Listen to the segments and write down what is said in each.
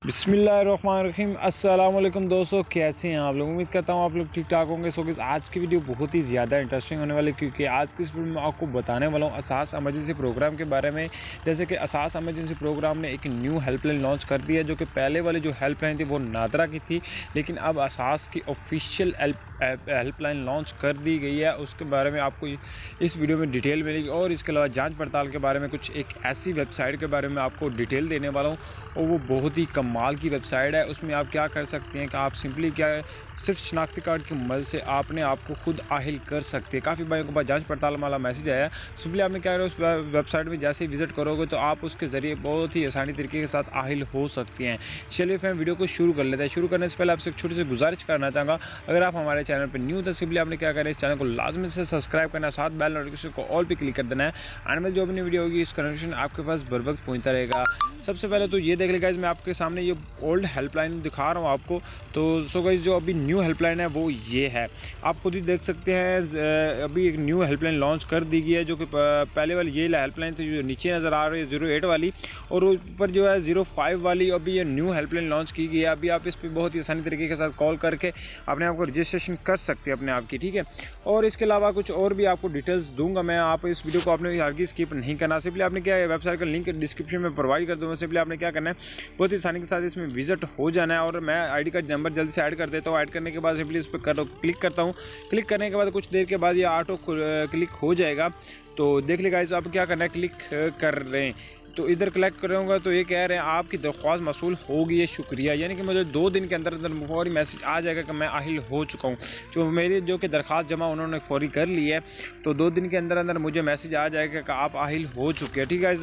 बिस्मिल्लाहिर्रहमानिर्रहीम। अस्सलाम वालेकुम दोस्तों, कैसे हैं आप लोग? उम्मीद करता हूँ आप लोग ठीक ठाक होंगे। सो आज की वीडियो बहुत ही ज़्यादा इंटरेस्टिंग होने वाली है, क्योंकि आज की इस वीडियो में आपको बताने वाला हूँ असास एमरजेंसी प्रोग्राम के बारे में। जैसे कि असास एमरजेंसी प्रोग्राम ने एक न्यू हेल्पलाइन लॉन्च कर दी है, जो कि पहले वाली जो हेल्पलाइन थी वो नादरा की थी, लेकिन अब असास की ऑफिशियल हेल्पलाइन लॉन्च कर दी गई है। उसके बारे में आपको इस वीडियो में डिटेल मिलेगी, और इसके अलावा जाँच पड़ताल के बारे में कुछ एक ऐसी वेबसाइट के बारे में आपको डिटेल देने वाला हूँ, और वो बहुत ही कमाल की वेबसाइट है। उसमें आप क्या कर सकते हैं कि आप सिंपली क्या है, सिर्फ शनाख्ती कार्ड की मदद से आपने आपको खुद आहिल कर सकते हैं। काफ़ी भाइयों के पास जांच पड़ताल वाला मैसेज आया। सिंपली आपने क्या करें, उस वेबसाइट में जैसे ही विजिट करोगे तो आप उसके ज़रिए बहुत ही आसानी तरीके के साथ आहिल हो सकती हैं। चलिए फिर वीडियो को शुरू कर लेते हैं। शुरू करने से पहले आपसे एक छोटी सी गुजारिश करना चाहूँगा, अगर आप हमारे चैनल पर न्यू तो सिंपली आपने क्या करें, इस चैनल को लाजमी से सब्सक्राइब करना, साथ बेल नोटिफिकेशन को ऑल पे क्लिक कर देना है। आने में जो भी वीडियो होगी इसका नोटिफिकेशन आपके पास बर वक्त पहुँचता रहेगा। सबसे पहले तो ये देख लेगा, मैं आपके सामने ये ओल्ड हेल्पलाइन दिखा रहा हूँ आपको। तो सो गाइस, जो अभी न्यू हेल्पलाइन है वो ये है, आप खुद ही देख सकते हैं। अभी एक न्यू हेल्पलाइन लॉन्च कर दी गई है, जो कि पहले वाली ये हेल्पलाइन थी जो नीचे नज़र आ रही है 08 वाली, और ऊपर जो है 05 वाली। अभी ये न्यू हेल्पलाइन लॉन्च की गई है। अभी आप इस पर बहुत ही आसानी तरीके के साथ कॉल करके अपने आप को रजिस्ट्रेशन कर सकते हैं अपने आप की, ठीक है। और इसके अलावा कुछ और भी आपको डिटेल्स दूंगा मैं। आप इस वीडियो को आपने हरगिज़ स्किप नहीं करना। सिंपली आपने क्या है, वेबसाइट का लिंक डिस्क्रिप्शन में प्रोवाइड कर दूँगा। सिंपली आपने क्या करना है, बहुत ही आसानी के साथ इसमें विजिट हो जाना है। और मैं आईडी कार्ड नंबर जल्दी से ऐड कर देता हूँ। ऐड करने के बाद सिंपली इस पर क्लिक करता हूँ। क्लिक करने के बाद कुछ देर के बाद ये ऑटो क्लिक हो जाएगा। तो देख लेगा इस आप क्या करना है, क्लिक कर रहे हैं तो इधर क्लिक करूँगा तो ये कह रहे हैं आपकी दरख्वास्त मसूल होगी है, शुक्रिया। यानी कि मुझे 2 दिन के अंदर अंदर फौरी मैसेज आ जाएगा कि मैं आहिल हो चुका हूँ। जो मेरी जो कि दरख्वास्त जमा उन्होंने फौरी कर ली है, तो 2 दिन के अंदर अंदर मुझे मैसेज आ जाएगा कि आप आहिल हो चुके हैं, ठीक है।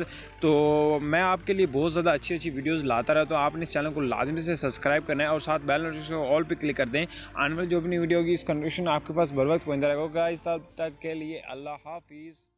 तो मैं आपके लिए बहुत ज़्यादा अच्छी अच्छी वीडियोज़ लाता रहता हूँ। आपने इस चैनल को लाजमी से सब्सक्राइब करना है, और साथ बेल नोटिफिकेशन ऑल पर क्लिक कर दें। आने वाली जो भी वीडियो होगी इसका नोटिफिकेशन आपके पास बर वक्त पहुँच जाएगा। इस तब तक के लिए अल्लाह हाफिज़।